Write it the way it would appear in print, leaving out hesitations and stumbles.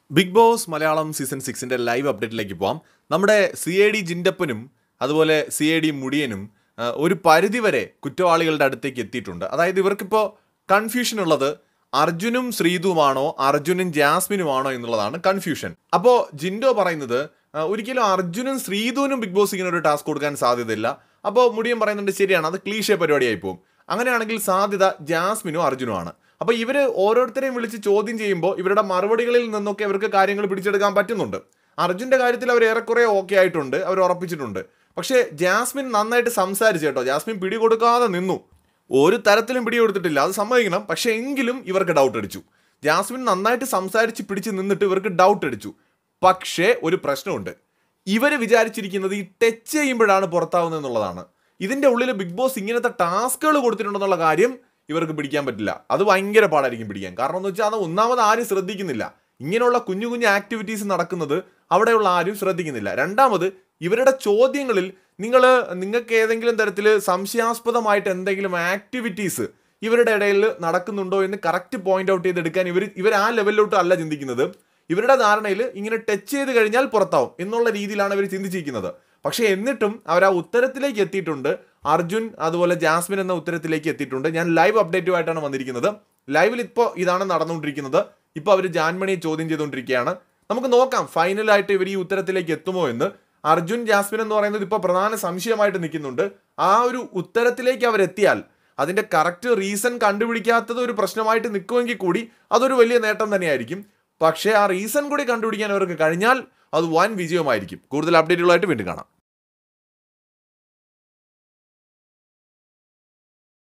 Big Boss Malayalam season 6 live അപ്ഡേറ്റിലേക്ക് പോവാം. നമ്മുടെ CID ജിൻഡപ്പനും അതുപോലെ CID മുടിയനും ഒരു പരിധിവരെ കുറ്റവാളികളുടെ അടുത്തേക്ക് എത്തിയിട്ടുണ്ട്. അതായത് ഇവർക്കിപ്പോൾ കൺഫ്യൂഷൻ ഉള്ളത് അർജുനും ശ്രീതുമാണോ അർജുനും ജാസ്മിനുമാണോ എന്നുള്ളതാണ് കൺഫ്യൂഷൻ. അപ്പോൾ ജിൻഡോ പറയുന്നത് ഒരിക്കലും അർജുനും ശ്രീതുവിനും ബിഗ് ബോസ് ഇങ്ങനെ ഒരു ടാസ്ക് കൊടുക്കാൻ സാധ്യതയില്ല. അപ്പോൾ മുടിയൻ പറയുന്നുണ്ട് ശരിയാണ്, അത് ക്ലീഷേ പരിപാടിയായി പോകും. അങ്ങനെയാണെങ്കിൽ സാധ്യത ജാസ്മിനും അർജുനുമാണ്. അപ്പോൾ ഇവർ ഓരോരുത്തരെയും വിളിച്ച് ചോദ്യം ചെയ്യുമ്പോൾ ഇവരുടെ മറുപടികളിൽ നിന്നൊക്കെ അവർക്ക് കാര്യങ്ങൾ പിടിച്ചെടുക്കാൻ പറ്റുന്നുണ്ട്. അർജുൻ്റെ കാര്യത്തിൽ അവർ ഏറെക്കുറെ ഓക്കെ ആയിട്ടുണ്ട്, അവർ ഉറപ്പിച്ചിട്ടുണ്ട്. പക്ഷേ ജാസ്മിൻ നന്നായിട്ട് സംസാരിച്ചു കേട്ടോ. ജാസ്മിൻ പിടി കൊടുക്കാതെ നിന്നു, ഒരു തരത്തിലും പിടി കൊടുത്തിട്ടില്ല, അത് സമ്മതിക്കണം. പക്ഷേ എങ്കിലും ഇവർക്ക് ഡൗട്ട് അടിച്ചു. ജാസ്മിൻ നന്നായിട്ട് സംസാരിച്ച് പിടിച്ച് നിന്നിട്ട് ഇവർക്ക് ഡൗട്ട് അടിച്ചു. പക്ഷേ ഒരു പ്രശ്നമുണ്ട്, ഇവർ വിചാരിച്ചിരിക്കുന്നത് ഈ ടച്ച് ചെയ്യുമ്പോഴാണ് പുറത്താവുന്നത് എന്നുള്ളതാണ്. ഇതിൻ്റെ ഉള്ളിൽ ബിഗ് ബോസ് ഇങ്ങനത്തെ ടാസ്കുകൾ കൊടുത്തിട്ടുണ്ടെന്നുള്ള കാര്യം ഇവർക്ക് പിടിക്കാൻ പറ്റില്ല. അത് ഭയങ്കര പാടായിരിക്കും പിടിക്കാൻ. കാരണം എന്ന് വെച്ചാൽ അത് ഒന്നാമത് ആരും ശ്രദ്ധിക്കുന്നില്ല. ഇങ്ങനെയുള്ള കുഞ്ഞു കുഞ്ഞു ആക്ടിവിറ്റീസ് നടക്കുന്നത് അവിടെയുള്ള ആരും ശ്രദ്ധിക്കുന്നില്ല. രണ്ടാമത് ഇവരുടെ ചോദ്യങ്ങളിൽ നിങ്ങൾക്ക് ഏതെങ്കിലും തരത്തിൽ സംശയാസ്പദമായിട്ട് എന്തെങ്കിലും ആക്ടിവിറ്റീസ് ഇവരുടെ ഇടയിൽ നടക്കുന്നുണ്ടോ എന്ന് കറക്റ്റ് പോയിന്റ് ഔട്ട് ചെയ്തെടുക്കാൻ ഇവർ ആ ലെവലിലോട്ട് അല്ല ചിന്തിക്കുന്നത്. ഇവരുടെ ധാരണയിൽ ഇങ്ങനെ ടച്ച് ചെയ്ത് കഴിഞ്ഞാൽ പുറത്താവും എന്നുള്ള രീതിയിലാണ് ഇവർ ചിന്തിച്ചിരിക്കുന്നത്. പക്ഷേ എന്നിട്ടും അവർ ആ ഉത്തരത്തിലേക്ക് എത്തിയിട്ടുണ്ട്. അർജുൻ അതുപോലെ ജാസ്മിൻ എന്ന ഉത്തരത്തിലേക്ക് എത്തിയിട്ടുണ്ട്. ഞാൻ ലൈവ് അപ്ഡേറ്റുമായിട്ടാണ് വന്നിരിക്കുന്നത്. ലൈവിൽ ഇപ്പോൾ ഇതാണ് നടന്നുകൊണ്ടിരിക്കുന്നത്. ഇപ്പോൾ അവർ ജാൻമണിയെ ചോദ്യം ചെയ്തുകൊണ്ടിരിക്കുകയാണ്. നമുക്ക് നോക്കാം ഫൈനലായിട്ട് ഇവർ ഈ ഉത്തരത്തിലേക്ക് എത്തുമോ എന്ന്. അർജുൻ ജാസ്മിൻ എന്ന് പറയുന്നത് ഇപ്പോൾ പ്രധാന സംശയമായിട്ട് നിൽക്കുന്നുണ്ട്. ആ ഒരു ഉത്തരത്തിലേക്ക് അവരെത്തിയാൽ അതിൻ്റെ കറക്റ്റ് റീസൺ കണ്ടുപിടിക്കാത്തത് ഒരു പ്രശ്നമായിട്ട് നിൽക്കുമെങ്കിൽ കൂടി അതൊരു വലിയ നേട്ടം തന്നെയായിരിക്കും. പക്ഷേ ആ റീസൺ കൂടി കണ്ടുപിടിക്കാൻ അവർക്ക് കഴിഞ്ഞാൽ അത് വൻ വിജയമായിരിക്കും. കൂടുതൽ അപ്ഡേറ്റുകളായിട്ട് വീണ്ടും കാണാം.